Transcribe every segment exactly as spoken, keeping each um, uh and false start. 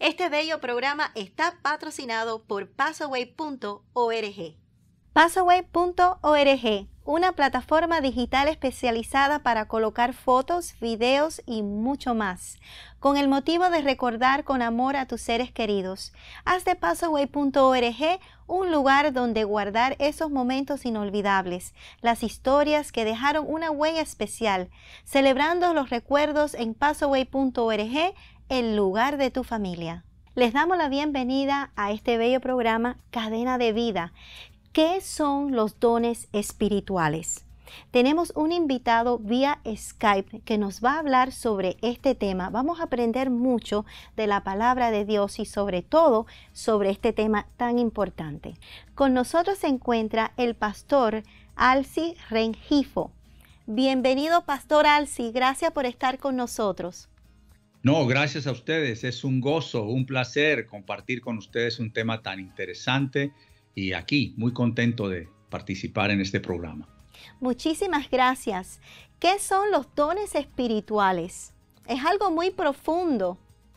Este bello programa está patrocinado por Passaway punto org. Passaway punto org, una plataforma digital especializada para colocar fotos, videos y mucho más, con el motivo de recordar con amor a tus seres queridos. Haz de Passaway punto org un lugar donde guardar esos momentos inolvidables, las historias que dejaron una huella especial, celebrando los recuerdos en Passaway punto org, el lugar de tu familia. Les damos la bienvenida a este bello programa Cadena de Vida. ¿Qué son los dones espirituales? Tenemos un invitado vía Skype que nos va a hablar sobre este tema. Vamos a aprender mucho de la palabra de Dios y sobre todo sobre este tema tan importante. Con nosotros se encuentra el pastor Alci Rengifo. Bienvenido, pastor Alci. Gracias por estar con nosotros. No, gracias a ustedes. Es un gozo, un placer compartir con ustedes un tema tan interesante. Y aquí, muy contento de participar en este programa. Muchísimas gracias. ¿Qué son los dones espirituales? Es algo muy profundo.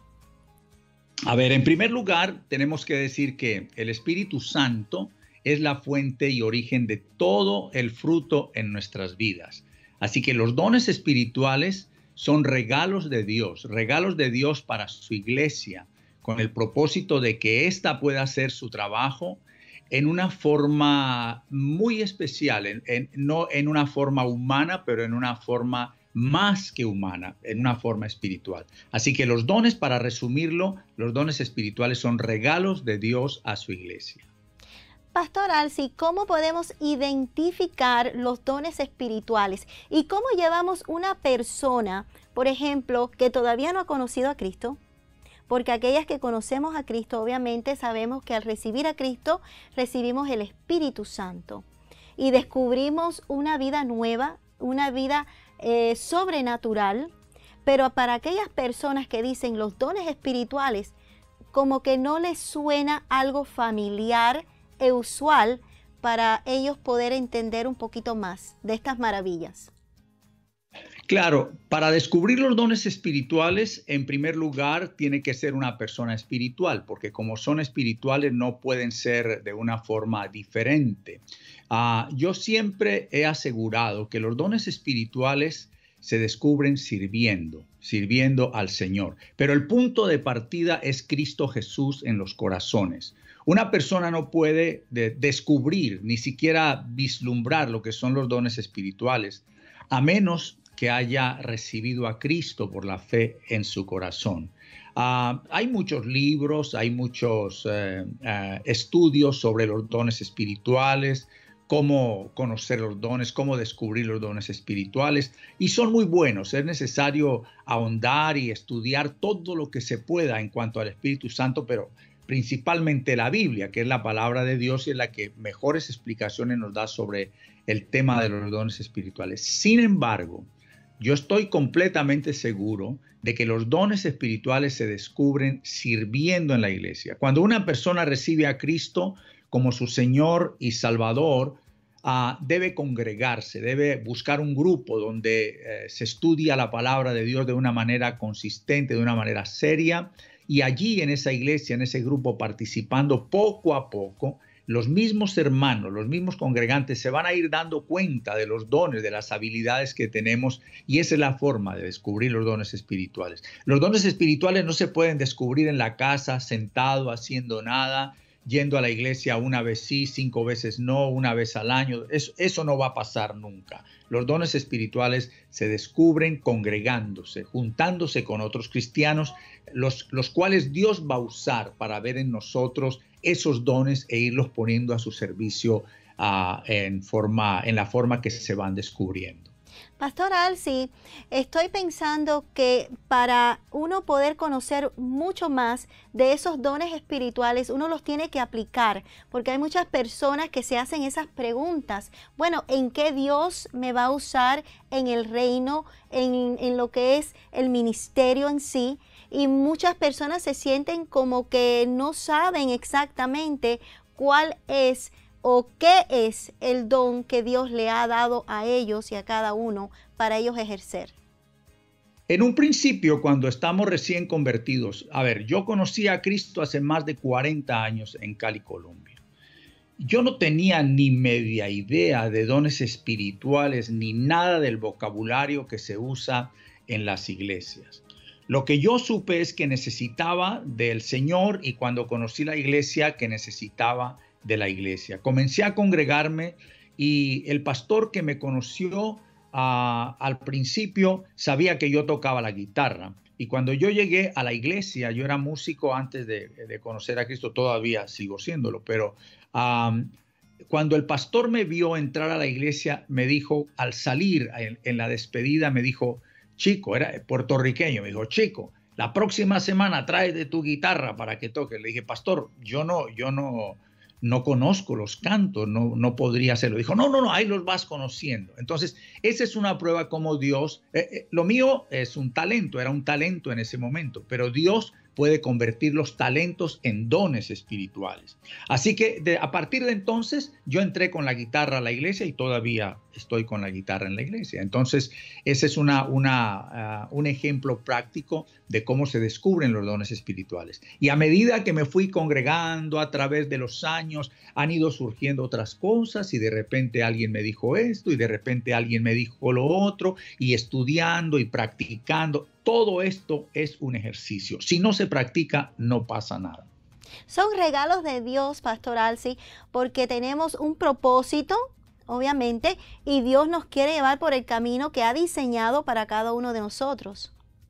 A ver, en primer lugar, tenemos que decir que el Espíritu Santo es la fuente y origen de todo el fruto en nuestras vidas. Así que los dones espirituales son regalos de Dios, regalos de Dios para su iglesia, con el propósito de que ésta pueda hacer su trabajo en una forma muy especial, en, en, no en una forma humana, pero en una forma más que humana, en una forma espiritual. Así que los dones, para resumirlo, los dones espirituales son regalos de Dios a su iglesia. Pastor Alci, ¿cómo podemos identificar los dones espirituales? ¿Y cómo llevamos una persona, por ejemplo, que todavía no ha conocido a Cristo? Porque aquellas que conocemos a Cristo, obviamente sabemos que al recibir a Cristo, recibimos el Espíritu Santo. Y descubrimos una vida nueva, una vida eh, sobrenatural. Pero para aquellas personas que dicen los dones espirituales, como que no les suena algo familiar e usual para ellos poder entender un poquito más de estas maravillas. Claro, para descubrir los dones espirituales, en primer lugar, tiene que ser una persona espiritual, porque como son espirituales no pueden ser de una forma diferente. Uh, yo siempre he asegurado que los dones espirituales se descubren sirviendo, sirviendo al Señor. Pero el punto de partida es Cristo Jesús en los corazones. Una persona no puede de descubrir, ni siquiera vislumbrar lo que son los dones espirituales, a menos que haya recibido a Cristo por la fe en su corazón. Uh, hay muchos libros, hay muchos uh, uh, estudios sobre los dones espirituales, cómo conocer los dones, cómo descubrir los dones espirituales, y son muy buenos. Es necesario ahondar y estudiar todo lo que se pueda en cuanto al Espíritu Santo, pero principalmente la Biblia, que es la palabra de Dios y es la que mejores explicaciones nos da sobre el tema de los dones espirituales. Sin embargo, yo estoy completamente seguro de que los dones espirituales se descubren sirviendo en la iglesia. Cuando una persona recibe a Cristo como su Señor y Salvador, uh, debe congregarse, debe buscar un grupo donde uh, se estudia la palabra de Dios de una manera consistente, de una manera seria, y allí en esa iglesia, en ese grupo, participando poco a poco, los mismos hermanos, los mismos congregantes se van a ir dando cuenta de los dones, de las habilidades que tenemos, y esa es la forma de descubrir los dones espirituales. Los dones espirituales no se pueden descubrir en la casa, sentado, haciendo nada, yendo a la iglesia una vez sí, cinco veces no, una vez al año. Eso, eso no va a pasar nunca. Los dones espirituales se descubren congregándose, juntándose con otros cristianos, los, los cuales Dios va a usar para ver en nosotros esos dones e irlos poniendo a su servicio uh, en, forma, en la forma que se van descubriendo. Pastor Alci, estoy pensando que para uno poder conocer mucho más de esos dones espirituales, uno los tiene que aplicar, porque hay muchas personas que se hacen esas preguntas. Bueno, ¿en qué Dios me va a usar en el reino, en, en lo que es el ministerio en sí? Y muchas personas se sienten como que no saben exactamente cuál es o qué es el don que Dios le ha dado a ellos y a cada uno para ellos ejercer. En un principio, cuando estamos recién convertidos, a ver, yo conocí a Cristo hace más de cuarenta años en Cali, Colombia. Yo no tenía ni media idea de dones espirituales ni nada del vocabulario que se usa en las iglesias. Lo que yo supe es que necesitaba del Señor y cuando conocí la iglesia, que necesitaba de la iglesia. Comencé a congregarme y el pastor que me conoció Uh, al principio sabía que yo tocaba la guitarra y cuando yo llegué a la iglesia, yo era músico antes de, de conocer a Cristo, todavía sigo siéndolo, pero um, cuando el pastor me vio entrar a la iglesia, me dijo, al salir en, en la despedida, me dijo, chico, era puertorriqueño, me dijo, chico, la próxima semana traes de tu guitarra para que toques. Le dije, pastor, yo no, yo no... no conozco los cantos, no, no podría hacerlo. Dijo, no, no, no, ahí los vas conociendo. Entonces, esa es una prueba como Dios, eh, eh, lo mío es un talento, era un talento en ese momento, pero Dios puede convertir los talentos en dones espirituales. Así que de, a partir de entonces yo entré con la guitarra a la iglesia y todavía estoy con la guitarra en la iglesia. Entonces ese es una, una, uh, un ejemplo práctico de cómo se descubren los dones espirituales. Y a medida que me fui congregando a través de los años, han ido surgiendo otras cosas y de repente alguien me dijo esto y de repente alguien me dijo lo otro y estudiando y practicando. Todo esto es un ejercicio. Si no se practica, no pasa nada. Son regalos de Dios, Pastor Alci, porque tenemos un propósito, obviamente, y Dios nos quiere llevar por el camino que ha diseñado para cada uno de nosotros.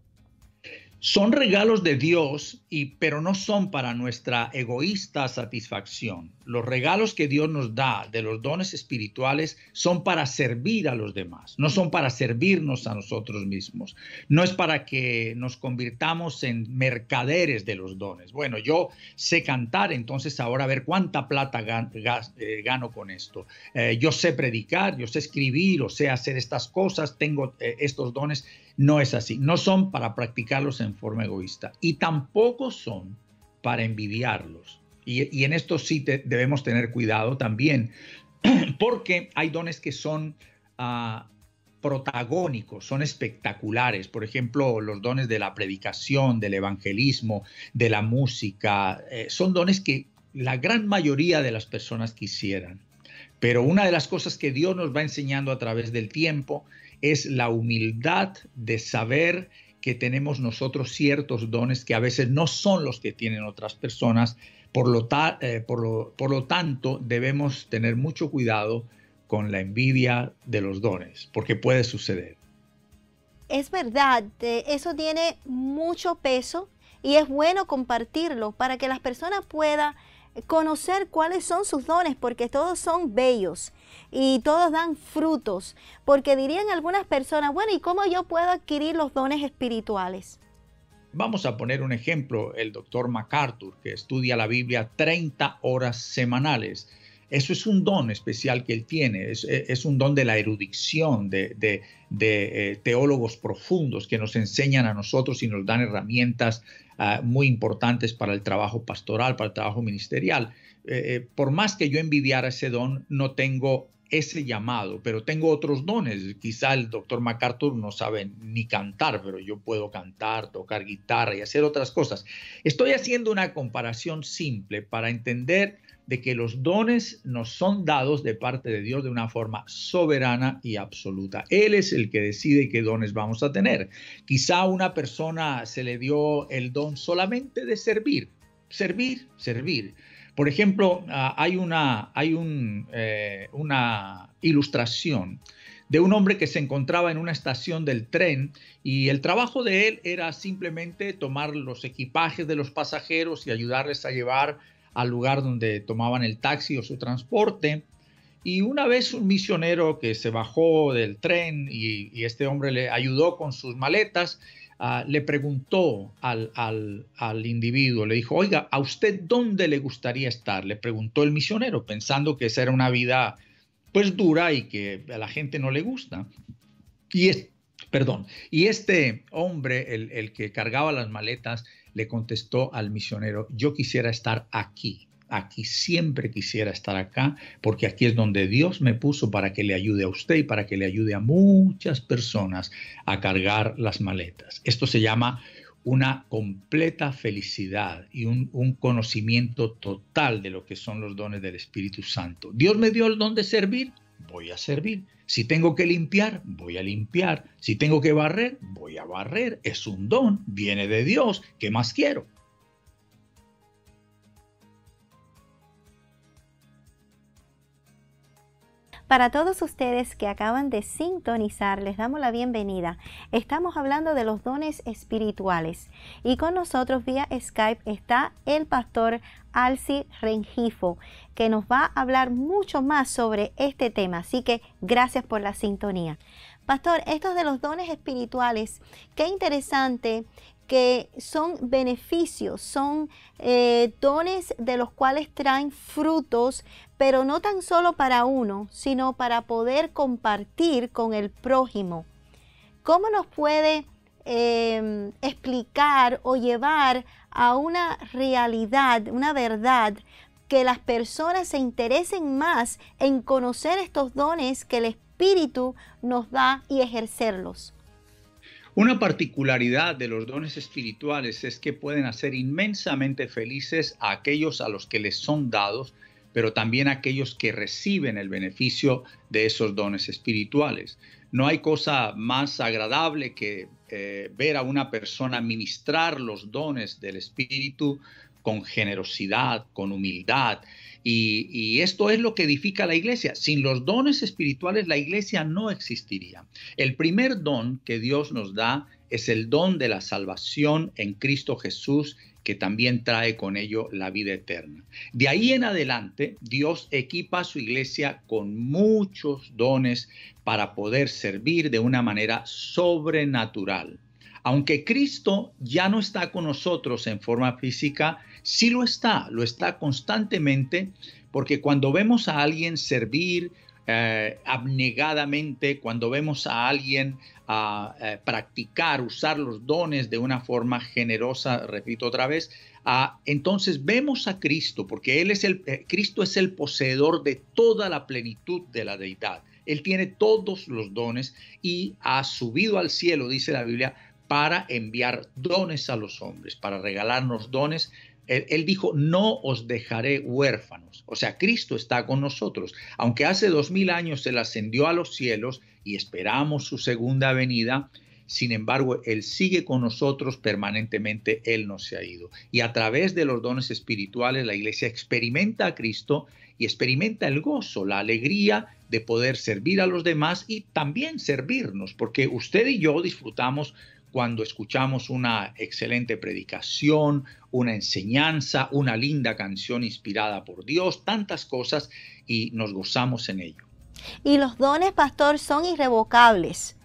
Son regalos de Dios, y, pero no son para nuestra egoísta satisfacción. Los regalos que Dios nos da de los dones espirituales son para servir a los demás, no son para servirnos a nosotros mismos. No es para que nos convirtamos en mercaderes de los dones. Bueno, yo sé cantar, entonces ahora a ver cuánta plata gan, gas, eh, gano con esto. Eh, yo sé predicar, yo sé escribir, o sé hacer estas cosas, tengo eh, estos dones. No es así, no son para practicarlos en forma egoísta y tampoco son para envidiarlos. Y, y en esto sí te, debemos tener cuidado también, porque hay dones que son uh, protagónicos, son espectaculares. Por ejemplo, los dones de la predicación, del evangelismo, de la música, eh, son dones que la gran mayoría de las personas quisieran. Pero una de las cosas que Dios nos va enseñando a través del tiempo es la humildad de saber que tenemos nosotros ciertos dones que a veces no son los que tienen otras personas. Por lo, ta, eh, por lo, por lo tanto, debemos tener mucho cuidado con la envidia de los dones, porque puede suceder. Es verdad, eso tiene mucho peso y es bueno compartirlo para que las personas puedan conocer cuáles son sus dones, porque todos son bellos y todos dan frutos, porque dirían algunas personas, bueno, ¿y cómo yo puedo adquirir los dones espirituales? Vamos a poner un ejemplo, el doctor MacArthur, que estudia la Biblia treinta horas semanales. Eso es un don especial que él tiene, es, es un don de la erudición, de, de, de eh, teólogos profundos que nos enseñan a nosotros y nos dan herramientas uh, muy importantes para el trabajo pastoral, para el trabajo ministerial. Eh, eh, por más que yo envidiara ese don, no tengo ese llamado, pero tengo otros dones. Quizá el doctor MacArthur no sabe ni cantar, pero yo puedo cantar, tocar guitarra y hacer otras cosas. Estoy haciendo una comparación simple para entender de que los dones nos son dados de parte de Dios de una forma soberana y absoluta. Él es el que decide qué dones vamos a tener. Quizá a una persona se le dio el don solamente de servir, servir, servir. Por ejemplo, uh, hay, una, hay un, eh, una ilustración de un hombre que se encontraba en una estación del tren y el trabajo de él era simplemente tomar los equipajes de los pasajeros y ayudarles a llevar al lugar donde tomaban el taxi o su transporte. Y una vez un misionero que se bajó del tren y, y este hombre le ayudó con sus maletas, uh, le preguntó al, al, al individuo, le dijo, oiga, ¿a usted dónde le gustaría estar? Le preguntó el misionero, pensando que esa era una vida pues dura y que a la gente no le gusta. Y, es, perdón, y este hombre, el, el que cargaba las maletas, le contestó al misionero, yo quisiera estar aquí, aquí siempre quisiera estar acá, porque aquí es donde Dios me puso para que le ayude a usted y para que le ayude a muchas personas a cargar las maletas. Esto se llama una completa felicidad y un, un conocimiento total de lo que son los dones del Espíritu Santo. Dios me dio el don de servir, voy a servir. Si tengo que limpiar, voy a limpiar. Si tengo que barrer, voy a barrer. Es un don, viene de Dios. ¿Qué más quiero? Para todos ustedes que acaban de sintonizar, les damos la bienvenida. Estamos hablando de los dones espirituales y con nosotros vía Skype está el pastor Alci Rengifo, que nos va a hablar mucho más sobre este tema. Así que gracias por la sintonía. Pastor, estos de los dones espirituales, qué interesante que son beneficios, son eh, dones de los cuales traen frutos, pero no tan solo para uno, sino para poder compartir con el prójimo. ¿Cómo nos puede eh, explicar o llevar a una realidad, una verdad, que las personas se interesen más en conocer estos dones que el Espíritu nos da y ejercerlos? Una particularidad de los dones espirituales es que pueden hacer inmensamente felices a aquellos a los que les son dados, pero también a aquellos que reciben el beneficio de esos dones espirituales. No hay cosa más agradable que eh, ver a una persona ministrar los dones del Espíritu con generosidad, con humildad. Y, y esto es lo que edifica la iglesia. Sin los dones espirituales, la iglesia no existiría. El primer don que Dios nos da es el don de la salvación en Cristo Jesús, que también trae con ello la vida eterna. De ahí en adelante, Dios equipa a su iglesia con muchos dones para poder servir de una manera sobrenatural. Aunque Cristo ya no está con nosotros en forma física, sí lo está, lo está constantemente, porque cuando vemos a alguien servir eh, abnegadamente, cuando vemos a alguien uh, eh, practicar, usar los dones de una forma generosa, repito otra vez, uh, entonces vemos a Cristo, porque él es el, eh, Cristo es el poseedor de toda la plenitud de la deidad. Él tiene todos los dones y ha subido al cielo, dice la Biblia, para enviar dones a los hombres, para regalarnos dones. Él, él dijo, no os dejaré huérfanos. O sea, Cristo está con nosotros. Aunque hace dos mil años Él ascendió a los cielos y esperamos su segunda venida, sin embargo, Él sigue con nosotros permanentemente. Él no se ha ido. Y a través de los dones espirituales, la iglesia experimenta a Cristo y experimenta el gozo, la alegría de poder servir a los demás y también servirnos, porque usted y yo disfrutamos cuando escuchamos una excelente predicación, una enseñanza, una linda canción inspirada por Dios, tantas cosas, y nos gozamos en ello. Y los dones, pastor, son irrevocables.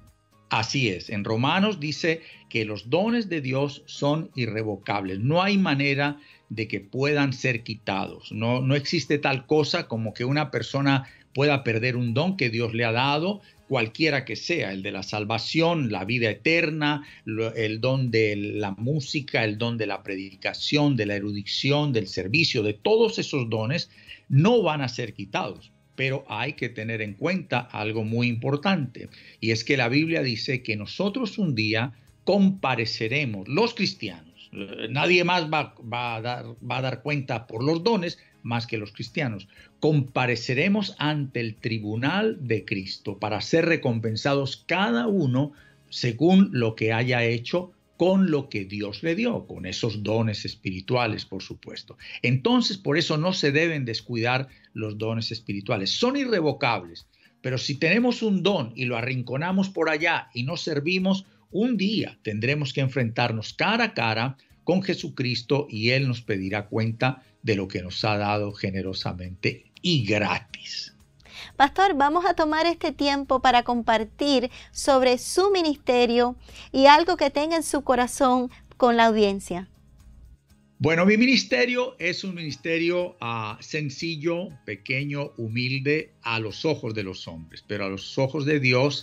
Así es. En Romanos dice que los dones de Dios son irrevocables. No hay manera de que puedan ser quitados. No, no existe tal cosa como que una persona pueda perder un don que Dios le ha dado, cualquiera que sea, el de la salvación, la vida eterna, el don de la música, el don de la predicación, de la erudición, del servicio, de todos esos dones, no van a ser quitados. Pero hay que tener en cuenta algo muy importante, y es que la Biblia dice que nosotros un día compareceremos, los cristianos. Nadie más va, va, a dar, va a dar cuenta por los dones más que los cristianos. Compareceremos ante el tribunal de Cristo para ser recompensados cada uno según lo que haya hecho con lo que Dios le dio, con esos dones espirituales, por supuesto. Entonces, por eso no se deben descuidar los dones espirituales. Son irrevocables, pero si tenemos un don y lo arrinconamos por allá y no servimos, un día tendremos que enfrentarnos cara a cara con Jesucristo y Él nos pedirá cuenta de lo que nos ha dado generosamente y gratis. Pastor, vamos a tomar este tiempo para compartir sobre su ministerio y algo que tenga en su corazón con la audiencia. Bueno, mi ministerio es un ministerio uh, sencillo, pequeño, humilde a los ojos de los hombres, pero a los ojos de Dios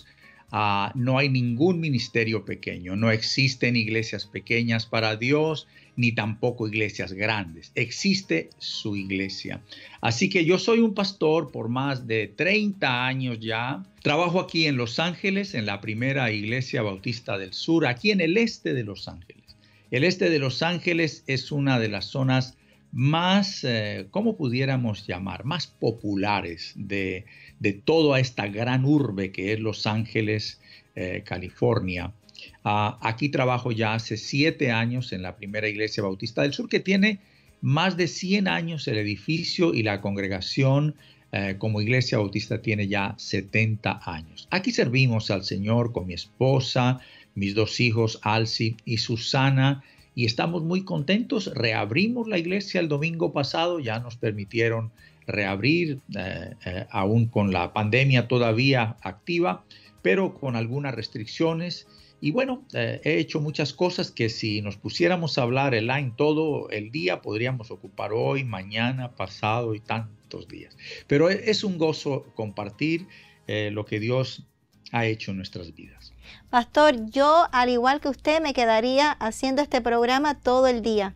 Uh, no hay ningún ministerio pequeño, no existen iglesias pequeñas para Dios, ni tampoco iglesias grandes. Existe su iglesia. Así que yo soy un pastor por más de treinta años ya. Trabajo aquí en Los Ángeles, en la primera iglesia bautista del sur, aquí en el este de Los Ángeles. El este de Los Ángeles es una de las zonas más, eh, ¿cómo pudiéramos llamar? Más populares de, de toda esta gran urbe que es Los Ángeles, eh, California. Uh, aquí trabajo ya hace siete años en la primera iglesia bautista del sur, que tiene más de cien años el edificio, y la congregación eh, como iglesia bautista tiene ya setenta años. Aquí servimos al Señor con mi esposa, mis dos hijos, Alci y Susana, y estamos muy contentos. Reabrimos la iglesia el domingo pasado, ya nos permitieron reabrir, eh, eh, aún con la pandemia todavía activa, pero con algunas restricciones. Y bueno, eh, he hecho muchas cosas que si nos pusiéramos a hablar online todo el día, podríamos ocupar hoy, mañana, pasado y tantos días. Pero es un gozo compartir eh, lo que Dios ha hecho en nuestras vidas. Pastor, yo al igual que usted me quedaría haciendo este programa todo el día.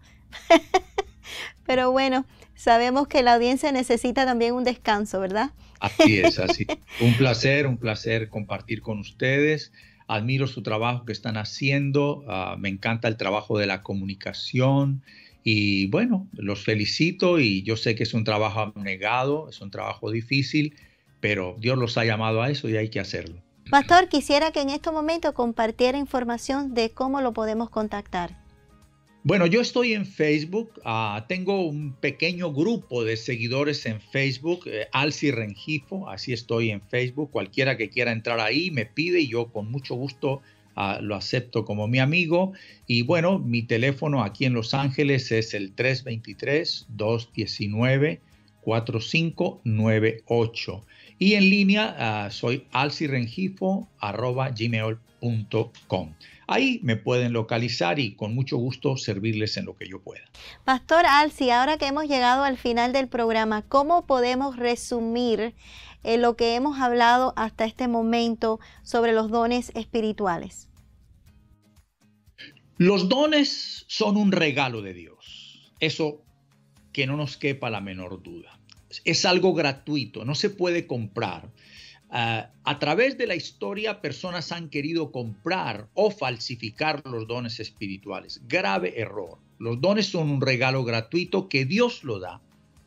Pero bueno, sabemos que la audiencia necesita también un descanso, ¿verdad? Así es, así. Un placer, un placer compartir con ustedes. Admiro su trabajo que están haciendo, uh, me encanta el trabajo de la comunicación y bueno, los felicito, y yo sé que es un trabajo abnegado, es un trabajo difícil, pero Dios los ha llamado a eso y hay que hacerlo. Pastor, quisiera que en este momento compartiera información de cómo lo podemos contactar. Bueno, yo estoy en Facebook, uh, tengo un pequeño grupo de seguidores en Facebook, eh, Alci Rengifo, así estoy en Facebook. Cualquiera que quiera entrar ahí me pide y yo con mucho gusto uh, lo acepto como mi amigo. Y bueno, mi teléfono aquí en Los Ángeles es el tres dos tres, dos uno nueve, cuatro cinco nueve ocho. Y en línea uh, soy alcirengifo arroba gmail punto com. Ahí me pueden localizar y con mucho gusto servirles en lo que yo pueda. Pastor Alci, ahora que hemos llegado al final del programa, ¿cómo podemos resumir eh, lo que hemos hablado hasta este momento sobre los dones espirituales? Los dones son un regalo de Dios. Eso que no nos quepa la menor duda. Es algo gratuito, no se puede comprar. Uh, a través de la historia, personas han querido comprar o falsificar los dones espirituales. Grave error. Los dones son un regalo gratuito que Dios lo da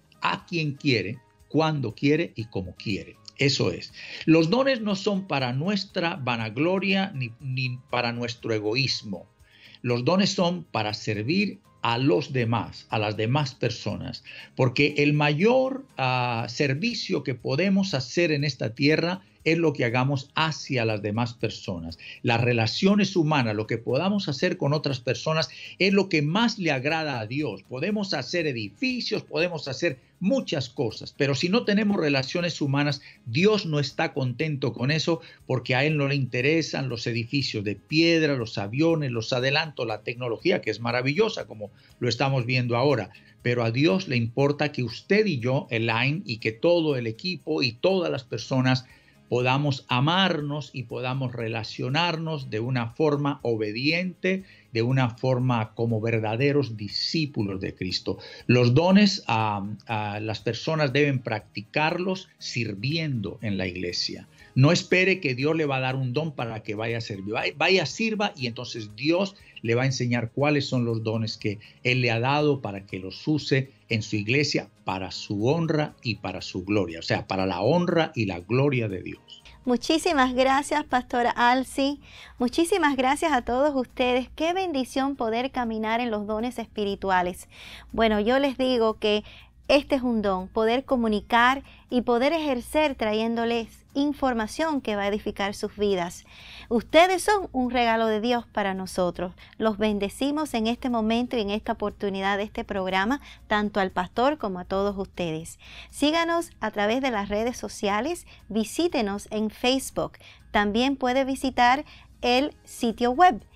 a quien quiere, cuando quiere y como quiere. Eso es. Los dones no son para nuestra vanagloria ni, ni para nuestro egoísmo. Los dones son para servir a los demás, a las demás personas, porque el mayor uh, servicio que podemos hacer en esta tierra es lo que hagamos hacia las demás personas. Las relaciones humanas, lo que podamos hacer con otras personas es lo que más le agrada a Dios. Podemos hacer edificios, podemos hacer muchas cosas, pero si no tenemos relaciones humanas, Dios no está contento con eso, porque a Él no le interesan los edificios de piedra, los aviones, los adelantos, la tecnología, que es maravillosa como lo estamos viendo ahora. Pero a Dios le importa que usted y yo, Elaine, y que todo el equipo y todas las personas podamos amarnos y podamos relacionarnos de una forma obediente, de una forma como verdaderos discípulos de Cristo. Los dones, uh, uh, las personas deben practicarlos sirviendo en la iglesia. No espere que Dios le va a dar un don para que vaya a servir. Vaya, sirva, y entonces Dios le va a enseñar cuáles son los dones que Él le ha dado para que los use en su iglesia para su honra y para su gloria. O sea, para la honra y la gloria de Dios. Muchísimas gracias, Pastora Alci. Muchísimas gracias a todos ustedes. Qué bendición poder caminar en los dones espirituales. Bueno, yo les digo que este es un don, poder comunicar y poder ejercer trayéndoles información que va a edificar sus vidas. Ustedes son un regalo de Dios para nosotros. Los bendecimos en este momento y en esta oportunidad de este programa, tanto al pastor como a todos ustedes. Síganos a través de las redes sociales, visítenos en Facebook. También puede visitar el sitio web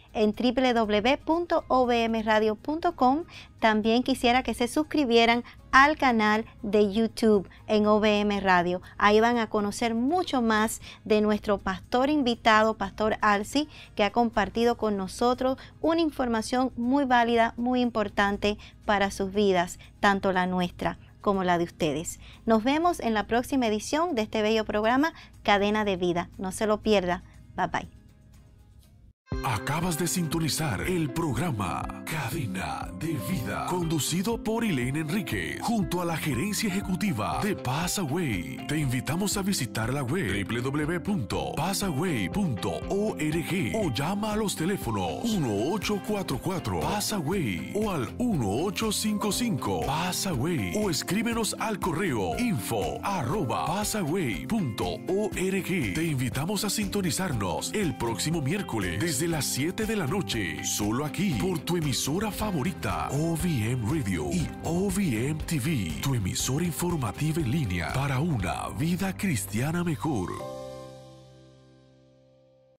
en doble u doble u doble u punto o v m radio punto com. También quisiera que se suscribieran al canal de YouTube en O V M Radio. Ahí van a conocer mucho más de nuestro pastor invitado, Pastor Alci, que ha compartido con nosotros una información muy válida, muy importante para sus vidas, tanto la nuestra como la de ustedes. Nos vemos en la próxima edición de este bello programa, Cadena de Vida. No se lo pierda. Bye bye. Acabas de sintonizar el programa Cadena de Vida, conducido por Elaine Enríquez, junto a la gerencia ejecutiva de Passaway. Te invitamos a visitar la web doble u doble u doble u punto passaway punto org o llama a los teléfonos uno ocho cuatro cuatro Passaway o al uno ocho cinco cinco Passaway o escríbenos al correo info arroba passaway punto org. Te invitamos a sintonizarnos el próximo miércoles desde las siete de la noche, solo aquí por tu emisora favorita, O V M Radio y O V M T V, tu emisora informativa en línea para una vida cristiana mejor.